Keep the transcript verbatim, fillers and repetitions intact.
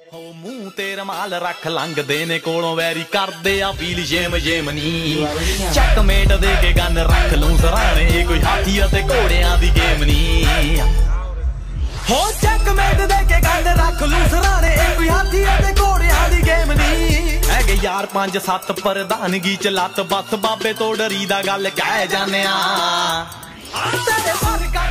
ਹੋ ਮੂੰਹ ਤੇ ਰਮਾਲ ਰੱਖ ਲੰਘਦੇ ਨੇ ਕੋਲੋਂ ਵੈਰੀ ਕਰਦੇ ਆ ਫੀਲ ਜੇਮ ਜੇਮ ਨੀ ਚੱਕਮੇਟ ਦੇ ਕੇ ਗੰਨ ਰੱਖ ਲੂੰ ਸਰਾਣੇ ਇਹ ਕੋਈ ਹਾਥੀ ਅਤੇ ਘੋੜਿਆਂ ਦੀ ਗੇਮ ਨੀ ਹੋ ਚੱਕਮੇਟ ਦੇ ਕੇ ਗੰਨ ਰੱਖ ਲੂੰ ਸਰਾਣੇ ਇਹ ਕੋਈ ਹਾਥੀ ਅਤੇ ਘੋੜਿਆਂ ਦੀ ਗੇਮ ਨੀ ਹੈਗੇ ਯਾਰ ਪੰਜ ਸੱਤ ਪ੍ਰਧਾਨਗੀ ਚ ਲੱਤ ਬੱਤ ਬਾਬੇ ਤੋਂ ਡਰੀ ਦਾ ਗੱਲ ਕਹਿ ਜਾਂਦੇ ਆ ਤੇਰੇ ਵਰਗਾ